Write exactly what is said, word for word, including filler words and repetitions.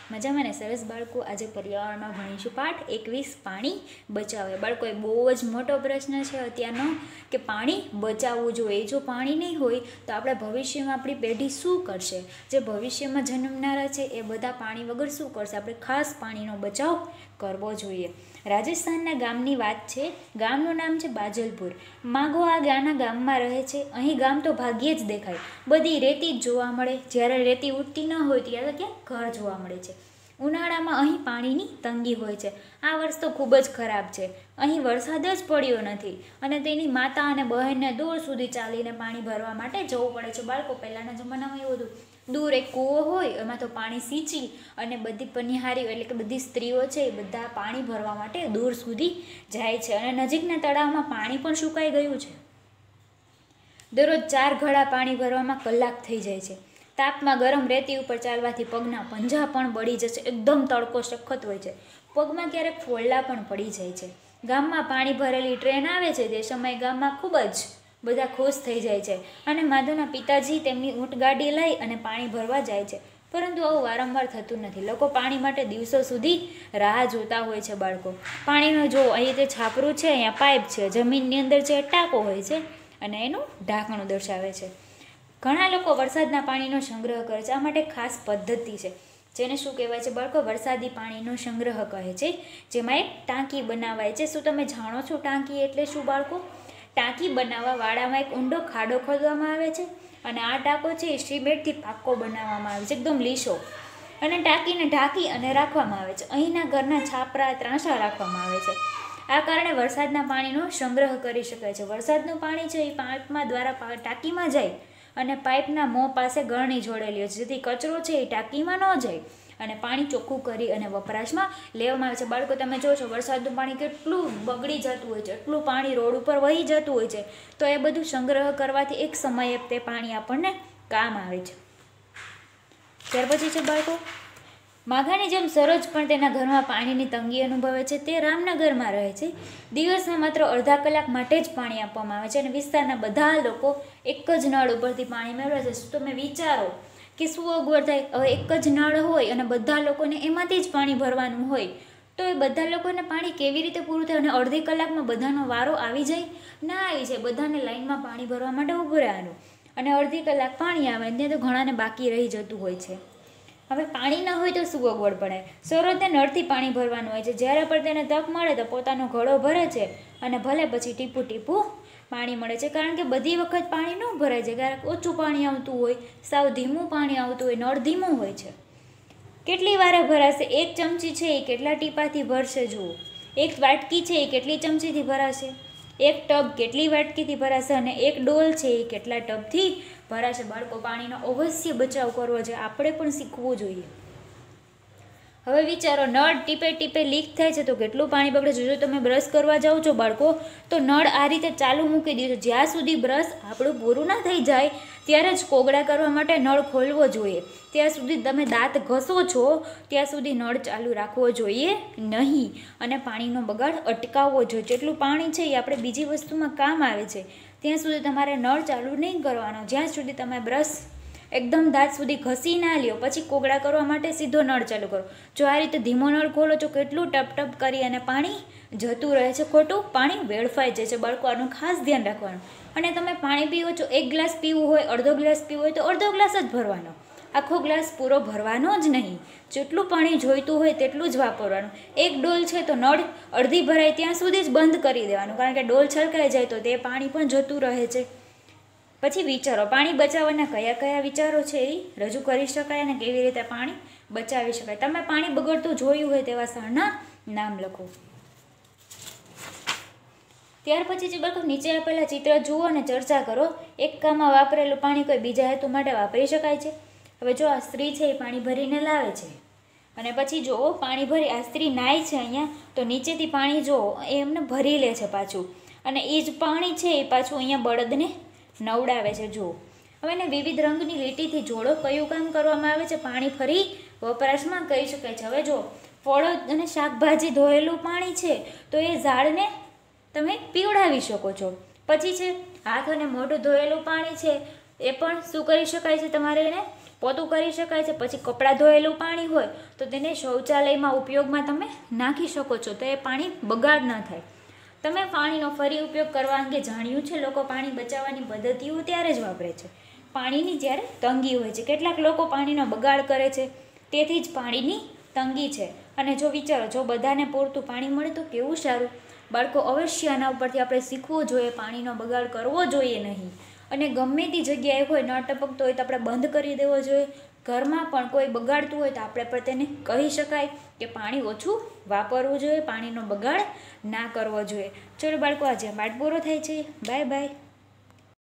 મજામાં ને સરસ બાળકો, આજે પર્યાવરણમાં ભણીશું પાઠ એકવીસ પાણી બચાવે. બાળકો એ બહુ જ મોટો પ્રશ્ન છે અત્યારનો કે પાણી બચાવવું જોઈએ. જો પાણી નહીં હોય તો આપણા ભવિષ્યમાં આપણી પેઢી શું કરશે? જે ભવિષ્યમાં જન્મનારા છે એ બધા પાણી વગર શું કરશે? આપણે ખાસ પાણીનો બચાવ કરવો જોઈએ. રાજસ્થાનના ગામની વાત છે. ગામનું નામ છે બાજલપુર. માગો આ ગાના ગામમાં રહે છે. અહીં ગામ તો ભાગ્યે જ દેખાય, બધી રેતી જ જોવા મળે. જ્યારે રેતી ઉઠતી ન હોય ત્યારે ક્યાં ઘર જોવા મળે છે. ઉનાળામાં અહીં પાણીની તંગી હોય છે. આ વર્ષ તો ખૂબ જ ખરાબ છે. અહીં વરસાદ જ પડ્યો નથી અને તેની માતા અને બહેનને દૂર સુધી ચાલીને પાણી ભરવા માટે જવું પડે છે. બાળકો, પહેલાંના જમાનામાં એવું હતું, દૂર એક કૂવો હોય, એમાં તો પાણી સિંચી અને બધી પનિહારીઓ એટલે કે બધી સ્ત્રીઓ છે એ બધા પાણી ભરવા માટે દૂર સુધી જાય છે. અને નજીકના તળાવમાં પાણી પણ સુકાઈ ગયું છે. દરરોજ ચાર ઘડા પાણી ભરવામાં કલાક થઈ જાય છે. તાપમાં ગરમ રેતી ઉપર ચાલવાથી પગના પંજા પણ બળી જશે. એકદમ તડકો સખત હોય છે. પગમાં ક્યારેક ફોલ્લા પણ પડી જાય છે. ગામમાં પાણી ભરેલી ટ્રેન આવે છે તે સમયે ગામમાં ખૂબ જ બધા ખુશ થઈ જાય છે અને માધવના પિતાજી તેમની ઊંટગાડી લઈ અને પાણી ભરવા જાય છે. પરંતુ આવું વારંવાર થતું નથી. લોકો પાણી માટે દિવસો સુધી રાહ જોતા હોય છે. બાળકો, પાણીનો જો અહીં તે છાપરું છે, અહીંયા પાઇપ છે, જમીનની અંદર છે ટાંકો હોય છે અને એનું ઢાંકણું દર્શાવે છે. ઘણા લોકો વરસાદના પાણીનો સંગ્રહ કરે છે. આ માટે ખાસ પદ્ધતિ છે જેને શું કહેવાય છે બાળકો? વરસાદી પાણીનો સંગ્રહ કહે છે, જેમાં એક ટાંકી બનાવાય છે. શું તમે જાણો છો ટાંકી એટલે શું બાળકો? ટાંકી બનાવવા વાડામાં એક ઊંડો ખાડો ખોદવામાં આવે છે અને આ ટાંકો છે એ સિમેન્ટથી પાક્કો બનાવવામાં આવે છે, એકદમ લીસો, અને ટાંકીને ઢાંકી અને રાખવામાં આવે છે. અહીંના ઘરના છાપરા ત્રાંસા રાખવામાં આવે છે. આ કારણે વરસાદના પાણીનો સંગ્રહ કરી શકાય છે. વરસાદનું પાણી છે એ પાઇપમાં દ્વારા ટાંકીમાં જાય અને પાઇપના મોં પાસે ગળણી જોડેલી હોય છે, જેથી કચરો છે એ ટાંકીમાં ન જાય અને પાણી ચોખ્ખું કરી અને વપરાશમાં લેવામાં આવે છે. બાળકો, તમે જો છો વરસાદનું પાણી કેટલું બગડી જતું હોય છે, એટલું પાણી રોડ ઉપર વહી જતું હોય છે. તો એ બધું સંગ્રહ કરવાથી એક સમયે તે પાણી આપણને કામ આવે છે. ત્યાર પછી છે બાળકો, માઘાની જેમ સરોજ પણ તેના ઘરમાં પાણીની તંગી અનુભવે છે. તે રામનગરમાં રહે છે. દિવસમાં માત્ર અડધા કલાક માટે જ પાણી આપવામાં આવે છે અને વિસ્તારના બધા લોકો એક જ નળ ઉપરથી પાણી મેળવે છે. શું તમે વિચારો કે શું અગવડ થાય? હવે એક જ નળ હોય અને બધા લોકોને એમાંથી જ પાણી ભરવાનું હોય તો એ બધા લોકોને પાણી કેવી રીતે પૂરું થાય? અને અડધી કલાકમાં બધાનો વારો આવી જાય? ના આવી જાય. બધાને લાઈનમાં પાણી ભરવા માટે ઊભું રહેવાનું અને અડધી કલાક પાણી આવે ત્યાં તો ઘણાને બાકી રહી જતું હોય છે. હવે પાણી ન હોય તો શું અગવડ પડે? સરોજને નળથી પાણી ભરવાનું હોય છે. જ્યારે પણ તેને તક મળે તો પોતાનો ઘડો ભરે છે અને ભલે પછી ટીપું ટીપું પાણી મળે છે. કારણ કે બધી વખત પાણી ન ભરાય છે. ક્યારેક ઓછું પાણી આવતું હોય, સાવ ધીમું પાણી આવતું હોય, નળ ધીમું હોય છે. કેટલી વારે ભરાશે? એક ચમચી છે એ કેટલા ટીપાથી ભરશે? જુઓ, એક વાટકી છે એ કેટલી ચમચીથી ભરાશે? એક ટબ કેટલી વાટકીથી ભરાશે? અને એક ડોલ છે એ કેટલા ટબથી ભરાશે? બાળકો, પાણીનો અવશ્ય બચાવ કરવો જોઈએ. આપણે પણ શીખવું જોઈએ. હવે વિચારો, નળ ટીપે ટીપે લીક થાય છે તો કેટલું પાણી બગડે છે. જો તમે બ્રશ કરવા જાઓ છો બાળકો તો નળ આ રીતે ચાલુ મૂકી દીધો. જ્યાં સુધી બ્રશ આપણું પૂરું ના થઈ જાય ત્યારે જ કોગળા કરવા માટે નળ ખોલવો જોઈએ. ત્યાં સુધી તમે દાંત ઘસો છો ત્યાં સુધી નળ ચાલુ રાખવો જોઈએ નહીં અને પાણીનો બગાડ અટકાવવો જોઈએ. જેટલું પાણી છે એ આપણે બીજી વસ્તુમાં કામ આવે છે ત્યાં સુધી તમારે નળ ચાલુ નહીં કરવાનો. જ્યાં સુધી તમે બ્રશ એકદમ દાંત સુધી ઘસી ના લ્યો પછી કોગળા કરવા માટે સીધો નળ ચાલુ કરો. જો આ રીતે ધીમો નળ ખોલો છો કેટલું ટપ ટપ કરી અને પાણી જતું રહે છે, ખોટું પાણી વેડફાઈ જાય છે. બાળકો, આનું ખાસ ધ્યાન રાખવાનું. અને તમે પાણી પીવો છો, એક ગ્લાસ પીવું હોય, અડધો ગ્લાસ પીવો હોય તો અડધો ગ્લાસ જ ભરવાનો, આખો ગ્લાસ પૂરો ભરવાનો જ નહીં. જેટલું પાણી જોઈતું હોય તેટલું જ વાપરવાનું. એક ડોલ છે તો નળ અડધી ભરાય ત્યાં સુધી જ બંધ કરી દેવાનું, કારણ કે ડોલ છલકાઈ જાય તો તે પાણી પણ જતું રહે છે. પછી વિચારો, પાણી બચાવવાના કયા કયા વિચારો છે એ રજૂ કરી શકાય અને કેવી રીતે પાણી બચાવી શકાય. તમે પાણી બગડતું જોયું હોય તેવા સ્થળના નામ લખો. ત્યાર પછી જે બાળકો નીચે આપેલા ચિત્ર જુઓ અને ચર્ચા કરો. એક કામમાં વાપરેલું પાણી કોઈ બીજા હેતુ માટે વાપરી શકાય છે. હવે જો આ સ્ત્રી છે એ પાણી ભરીને લાવે છે અને પછી જો પાણી ભરી આ સ્ત્રી નાય છે અહીંયા તો નીચેથી પાણી જો એ એમને ભરી લે છે પાછું અને એ જ પાણી છે એ પાછું અહીંયા બળદને નવડાવે છે. જુઓ, હવે એને વિવિધ રંગની લીટીથી જોડો. કયું કામ કરવામાં આવે છે? પાણી ફરી વપરાશમાં કરી શકાય છે. હવે જો ફળો અને શાકભાજી ધોયેલું પાણી છે તો એ ઝાડને તમે પીવડાવી શકો છો. પછી છે હાથ અને મોઢું ધોયેલું પાણી છે એ પણ શું કરી શકાય છે? તમારે એને પોતું કરી શકાય છે. પછી કપડાં ધોયેલું પાણી હોય તો તેને શૌચાલયમાં ઉપયોગમાં તમે નાખી શકો છો, તો એ પાણી બગાડ ન થાય. તમે પાણીનો ફરી ઉપયોગ કરવા અંગે જાણ્યું છે? લોકો પાણી બચાવવાની પદ્ધતિઓ ત્યારે જ વાપરે છે પાણીની જ્યારે તંગી હોય છે. કેટલાક લોકો પાણીનો બગાડ કરે છે, તેથી જ પાણીની તંગી છે. અને જો વિચારો, જો બધાને પૂરતું પાણી મળે તો કેવું સારું. બાળકો, અવશ્ય આના ઉપરથી આપણે શીખવું જોઈએ, પાણીનો બગાડ કરવો જોઈએ નહીં. અને ગમે તે જગ્યાએ હોય, નળ ટપકતો હોય તો આપણે બંધ કરી દેવો જોઈએ. ઘરમાં પણ કોઈ બગાડતું હોય તો આપણે પણ તેને કહી શકાય કે પાણી ઓછું વાપરવું જોઈએ, પાણીનો બગાડ ના કરવો જોઈએ. ચલો બાળકો, આજે પાઠ પૂરો થાય છે. Bye by.